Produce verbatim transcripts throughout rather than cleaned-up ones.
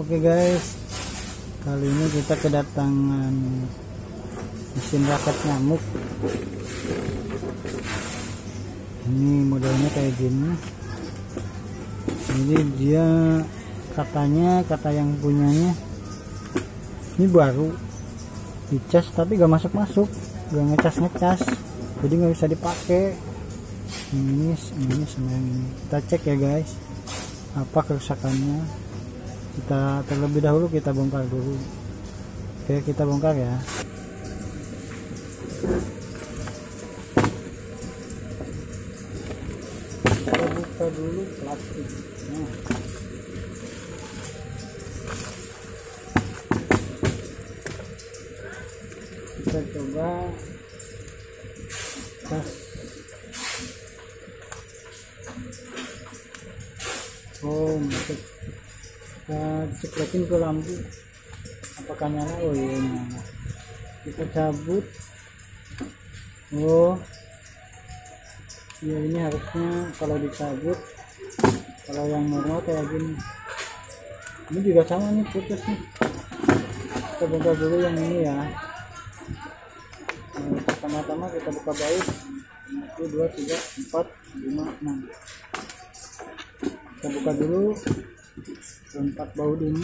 Oke guys, kali ini kita kedatangan mesin raket nyamuk. Ini modelnya kayak gini. Jadi dia katanya, kata yang punyanya, ini baru dicas tapi gak masuk-masuk, gak ngecas-ngecas, jadi nggak bisa dipakai. Ini ini sama yang ini. Kita cek ya guys, apa kerusakannya. Kita terlebih dahulu kita bongkar dulu. Oke, kita bongkar ya. Kita buka dulu plastiknya. Kita coba tes. Oh, masuk. Kita cepletin ke lampu apakah nyala. Oh iya nyala. Kita cabut. Oh ya, ini harusnya kalau dicabut, kalau yang normal kayak gini. Ini juga sama nih, putus nih. Kita buka dulu yang ini ya. Nah, pertama-tama kita buka baut. Satu, dua, tiga, empat, lima, enam. Kita buka dulu empat baut ini.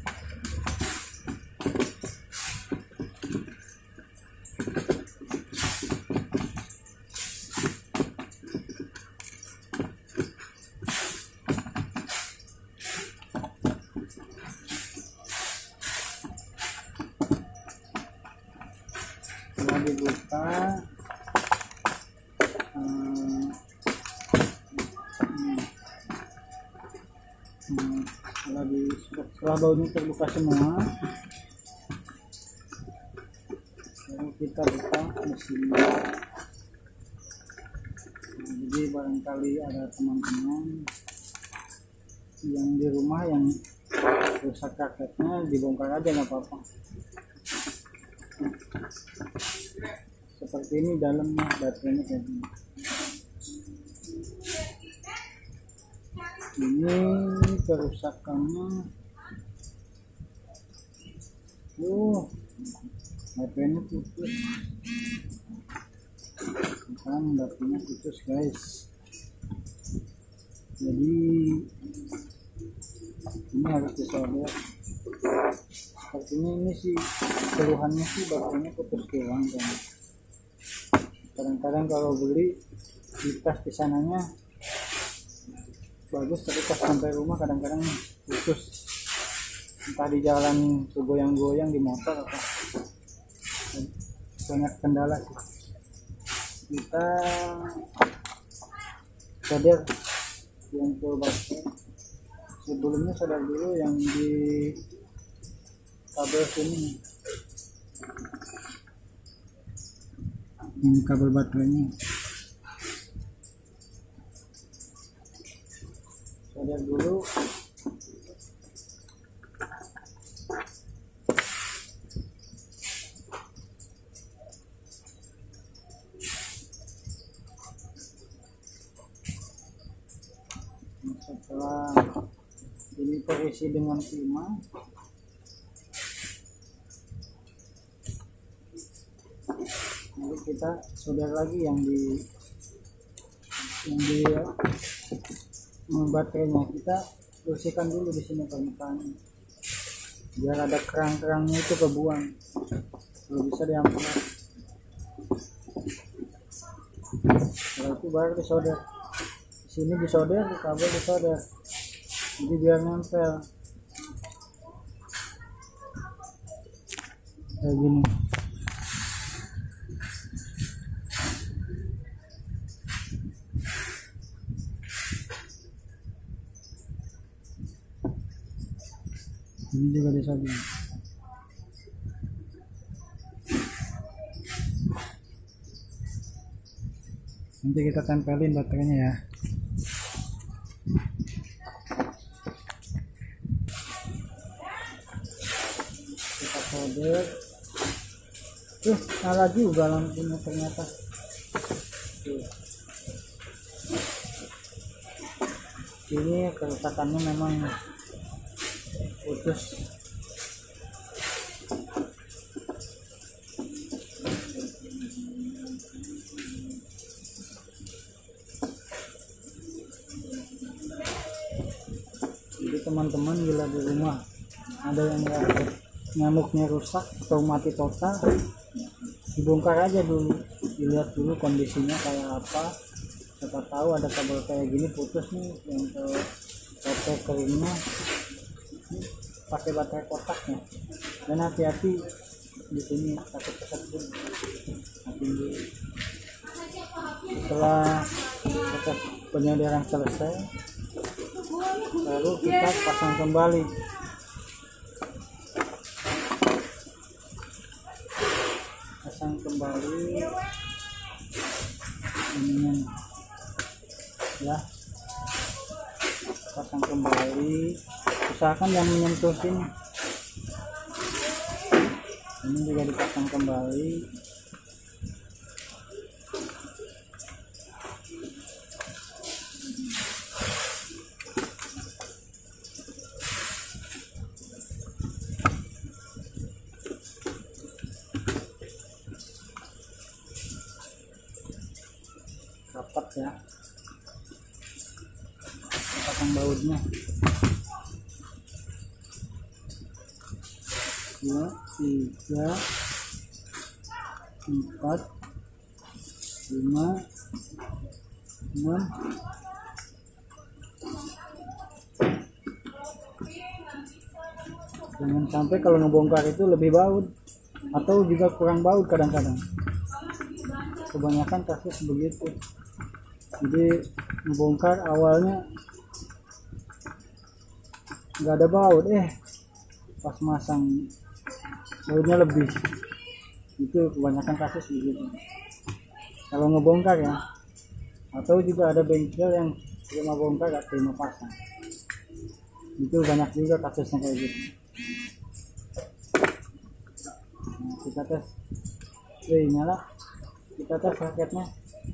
Setelah dibuka, hmm, hmm, setelah di setelah bautnya terbuka semua, lalu kita buka mesinnya. Nah, jadi barangkali ada teman-teman yang di rumah yang rusak raketnya, dibongkar aja nggak apa-apa. Seperti ini dalamnya, baterainya kayak gini. Ini kerusakannya. Oh, baterainya putus. Kan baterainya putus guys. Jadi ini harus disolder. Sepertinya ini sih keluhannya sih baterainya putus doang kan. Kadang-kadang kalau beli di tas di sananya bagus, tapi pas sampai rumah kadang-kadang putus, entah di jalan goyang-goyang di motor apa, banyak kendala sih. Kita solder yang ke baterai. Sebelumnya solder dulu yang di kabel sini, ini kabel baterainya. Solder dulu. Setelah ini terisi dengan timah, lalu kita solder lagi yang di yang di baterainya. Kita bersihkan dulu di sini permukaannya, biar ada kerang-kerangnya itu kebuang, kalau bisa diambil. Setelah itu baru disolder. Di sini disolder, di kabel disolder, jadi biar nempel kayak gini. Ini juga disolder. Nanti kita tempelin baterainya ya. Kita solder. Tuh, nyala juga lampunya ternyata. Tuh. Ini kerusakannya memang putus. Jadi teman-teman bila di rumah ada yang nyamuknya rusak atau mati total, dibongkar aja dulu, dilihat dulu kondisinya kayak apa. Siapa tahu ada kabel kayak gini putus nih yang ke baterai keringnya, pakai baterai kotaknya. Dan hati-hati di sini takut keseput. Hati dulu. Setelah proses penyederan selesai, baru kita pasang kembali. Pasang kembali ininya ya, pasang kembali. Usahakan yang menyentuh sini. Ini juga dipasang kembali. Rapat ya, pasang bautnya. Dua, tiga, empat, lima, enam, jangan sampai kalau ngebongkar itu lebih baut atau juga kurang baut. Kadang-kadang kebanyakan kasus begitu. Jadi ngebongkar awalnya nggak ada baut, eh pas masang bautnya lebih. Itu kebanyakan kasus begitu kalau ngebongkar ya. Atau juga ada bengkel yang terima bongkar gak terima pasang, itu banyak juga kasusnya kayak gitu. Nah, kita tes, eh nyala, kita tes raketnya.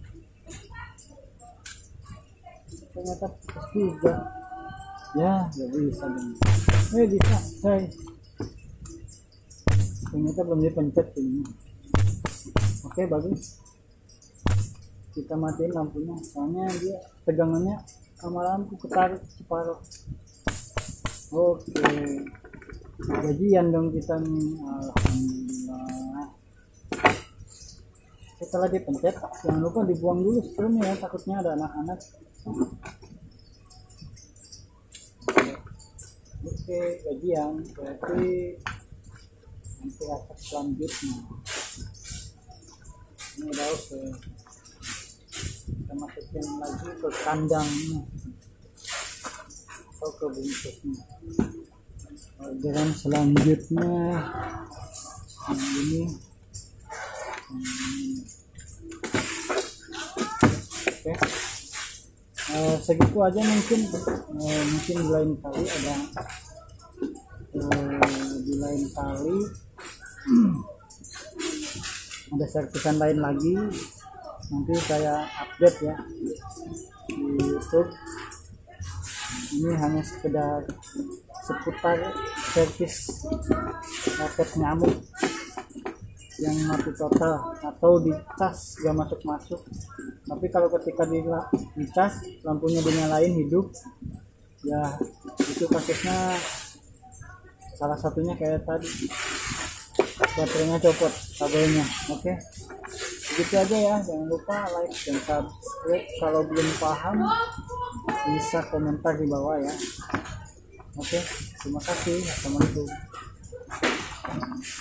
Ternyata plus tiga ya, gak bisa dong. Eh bisa, say. Ternyata belum dipencet ini. Oke, bagus. Kita matiin lampunya, soalnya dia tegangannya sama lampu ketarik separuh. Oke, gajian dong kita nih, alhamdulillah. Setelah dipencet, jangan lupa dibuang dulu sebelumnya ya, takutnya ada anak-anak. Oke, gajian berarti nanti atas selanjutnya ini udah oke. Kita masukin lagi ke kandangnya atau ke bungkusnya. Orderan selanjutnya yang ini. Hmm. Oke, uh, segitu aja mungkin. Uh, mungkin di lain kali ada uh, di lain kali ada servisan lain lagi, nanti saya update ya di YouTube. Ini hanya sekedar seputar servis raket nyamuk yang mati total atau di cas gak masuk-masuk. Tapi kalau ketika di, di cas lampunya dinyalain hidup ya, itu kasusnya salah satunya kayak tadi, baterainya copot kabelnya. Oke, begitu aja ya. Jangan lupa like dan subscribe. Kalau belum paham bisa komentar di bawah ya. Oke, terima kasih. Assalamualaikum.